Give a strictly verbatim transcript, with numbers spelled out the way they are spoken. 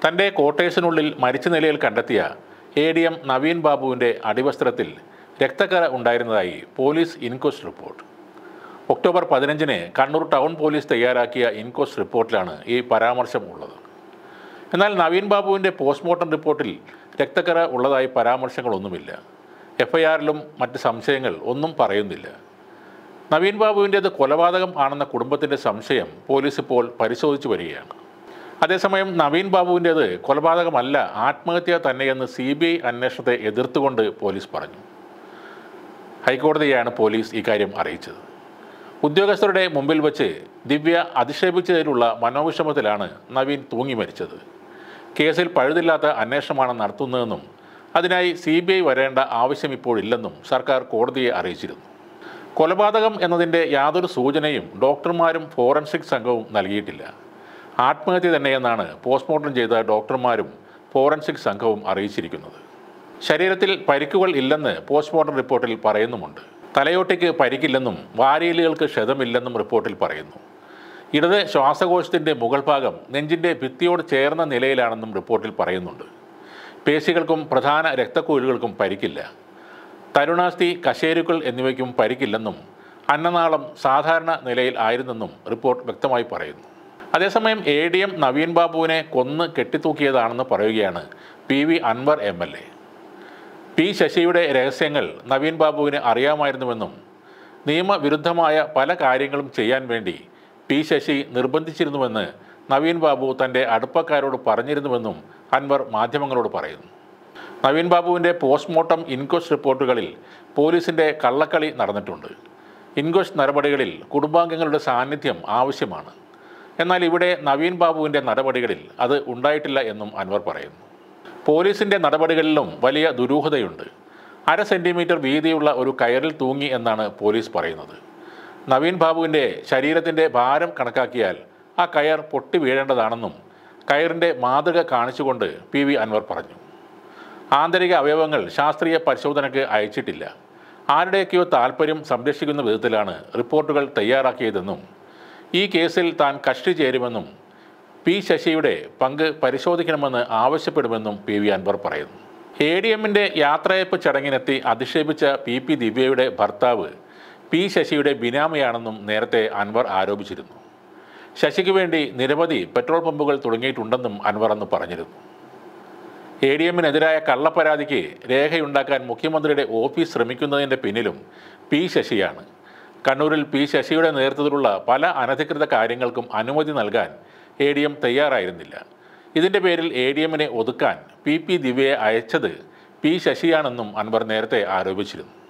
തൻ്റെ ക്വാർട്ടേഴ്സിനുള്ളിൽ മരിച്ച നിലയിൽ കണ്ടെത്തിയ എ ഡി എം നവീൻ ബാബുവിൻ്റെ അടിവസ്ത്രത്തിൽ രക്തക്കറ ഉണ്ടായിരുന്നതായി പോലീസ് ഇൻക്വസ്റ്റ് റിപ്പോർട്ട്. ഒക്ടോബർ പതിനഞ്ചിന് കണ്ണൂർ ടൗൺ പോലീസ് തയ്യാറാക്കിയ ഇൻക്വസ്റ്റ് റിപ്പോർട്ടിലാണ് ഈ പരാമർശം ഉള്ളത്. എന്നാൽ നവീൻ ബാബുവിൻ്റെ പോസ്റ്റ്മോർട്ടം റിപ്പോർട്ടിൽ രക്തക്കറ ഉള്ളതായി പരാമർശങ്ങളൊന്നുമില്ല. എഫ് ഐ ആറിലും മറ്റ് സംശയങ്ങൾ ഒന്നും പറയുന്നില്ല. നവീൻ ബാബുവിൻ്റേത് കൊലപാതകം ആണെന്ന കുടുംബത്തിൻ്റെ സംശയം പോലീസ് ഇപ്പോൾ പരിശോധിച്ചു വരികയാണ്. അതേസമയം നവീൻ ബാബുവിൻ്റേത് കൊലപാതകമല്ല, ആത്മഹത്യ തന്നെയെന്ന് സി ബി ഐ അന്വേഷണത്തെ എതിർത്തുകൊണ്ട് പോലീസ് പറഞ്ഞു. ഹൈക്കോടതിയാണ് പോലീസ് ഇക്കാര്യം അറിയിച്ചത്. ഉദ്യോഗസ്ഥരുടെ മുമ്പിൽ വച്ച് ദിവ്യ അധിക്ഷേപിച്ചതിലുള്ള മനോവിഷമത്തിലാണ് നവീൻ തൂങ്ങി മരിച്ചത്. കേസിൽ പഴുതില്ലാത്ത അന്വേഷണമാണ് നടത്തുന്നതെന്നും അതിനായി സി ബി ഐ വരേണ്ട ആവശ്യം ഇപ്പോഴില്ലെന്നും സർക്കാർ കോടതിയെ അറിയിച്ചിരുന്നു. കൊലപാതകം എന്നതിൻ്റെ യാതൊരു സൂചനയും ഡോക്ടർമാരും ഫോറൻസിക് സംഘവും നൽകിയിട്ടില്ല. ആത്മഹത്യ തന്നെയെന്നാണ് പോസ്റ്റ്മോർട്ടം ചെയ്ത ഡോക്ടർമാരും ഫോറൻസിക് സംഘവും അറിയിച്ചിരിക്കുന്നത്. ശരീരത്തിൽ പരിക്കുകൾ ഇല്ലെന്ന് പോസ്റ്റ്മോർട്ടം റിപ്പോർട്ടിൽ പറയുന്നുമുണ്ട്. തലയോട്ടിക്ക് പരിക്കില്ലെന്നും വാരിയലുകൾക്ക് ക്ഷതമില്ലെന്നും റിപ്പോർട്ടിൽ പറയുന്നു. ഇടത് ശ്വാസകോശത്തിൻ്റെ മുകൾ ഭാഗം നെഞ്ചിൻ്റെ ഭിത്തിയോട് ചേർന്ന നിലയിലാണെന്നും റിപ്പോർട്ടിൽ പറയുന്നുണ്ട്. പേശികൾക്കും പ്രധാന രക്തക്കുഴലുകൾക്കും പരിക്കില്ല. തരുണാസ്ഥി, കശേരുക്കൾ എന്നിവയ്ക്കും പരിക്കില്ലെന്നും അന്നനാളം സാധാരണ നിലയിൽ ആയിരുന്നെന്നും റിപ്പോർട്ട് വ്യക്തമായി പറയുന്നു. അതേസമയം എ ഡി എം നവീൻ ബാബുവിനെ കൊന്ന് കെട്ടിത്തൂക്കിയതാണെന്ന് പറയുകയാണ് P V Anvar M L A. P ശശിയുടെ രഹസ്യങ്ങൾ നവീൻ ബാബുവിന് അറിയാമായിരുന്നുവെന്നും നിയമവിരുദ്ധമായ പല കാര്യങ്ങളും ചെയ്യാൻ വേണ്ടി പി ശശി നിർബന്ധിച്ചിരുന്നുവെന്ന് നവീൻ ബാബു തൻ്റെ അടുപ്പക്കാരോട് പറഞ്ഞിരുന്നുവെന്നും അൻവർ മാധ്യമങ്ങളോട് പറയുന്നു. നവീൻ ബാബുവിൻ്റെ പോസ്റ്റ്മോർട്ടം ഇൻക്വസ്റ്റ് റിപ്പോർട്ടുകളിൽ പോലീസിൻ്റെ കള്ളക്കളി നടന്നിട്ടുണ്ട്. ഇൻക്വസ്റ്റ് നടപടികളിൽ കുടുംബാംഗങ്ങളുടെ സാന്നിധ്യം ആവശ്യമാണ്. എന്നാൽ ഇവിടെ നവീൻ ബാബുവിൻ്റെ നടപടികളിൽ അത് ഉണ്ടായിട്ടില്ല എന്നും അൻവർ പറയുന്നു. പോലീസിൻ്റെ നടപടികളിലും വലിയ ദുരൂഹതയുണ്ട്. അര സെൻറ്റിമീറ്റർ വീതിയുള്ള ഒരു കയറിൽ തൂങ്ങി എന്നാണ് പോലീസ് പറയുന്നത്. നവീൻ ബാബുവിൻ്റെ ശരീരത്തിൻ്റെ ഭാരം കണക്കാക്കിയാൽ ആ കയർ പൊട്ടി വീഴേണ്ടതാണെന്നും കയറിൻ്റെ മാതൃക കാണിച്ചുകൊണ്ട് പി വി അൻവർ പറഞ്ഞു. ആന്തരിക അവയവങ്ങൾ ശാസ്ത്രീയ പരിശോധനയ്ക്ക് അയച്ചിട്ടില്ല. ആരുടെയൊക്കെയോ താൽപ്പര്യം സംരക്ഷിക്കുന്ന വിധത്തിലാണ് റിപ്പോർട്ടുകൾ തയ്യാറാക്കിയതെന്നും ഈ കേസിൽ താൻ കക്ഷി ചേരുമെന്നും പി ശശിയുടെ പങ്ക് പരിശോധിക്കണമെന്ന് ആവശ്യപ്പെടുമെന്നും പി വി അൻവർ പറയുന്നു. എ ഡി എമ്മിൻ്റെ യാത്രയയപ്പ് ചടങ്ങിനെത്തി അധിക്ഷേപിച്ച പി പി ദിവ്യയുടെ ഭർത്താവ് പി ശശിയുടെ ബിനാമിയാണെന്നും നേരത്തെ അൻവർ ആരോപിച്ചിരുന്നു. ശശിക്ക് വേണ്ടി നിരവധി പെട്രോൾ പമ്പുകൾ തുടങ്ങിയിട്ടുണ്ടെന്നും അൻവർ അന്ന് പറഞ്ഞിരുന്നു. എ ഡി എമ്മിനെതിരായ കള്ളപ്പരാതിക്ക് രേഖയുണ്ടാക്കാൻ മുഖ്യമന്ത്രിയുടെ ഓഫീസ് ശ്രമിക്കുന്നതിൻ്റെ പിന്നിലും പി ശശിയാണ്. കണ്ണൂരിൽ പി ശശിയുടെ നേതൃത്വത്തിലുള്ള പല അനധികൃത കാര്യങ്ങൾക്കും അനുമതി നൽകാൻ എ ഡി എം തയ്യാറായിരുന്നില്ല. ഇതിൻ്റെ പേരിൽ എ ഡി എമ്മിനെ ഒതുക്കാൻ പി പി ദിവ്യയെ അയച്ചത് പി ശശിയാണെന്നും അൻവർ നേരത്തെ ആരോപിച്ചിരുന്നു.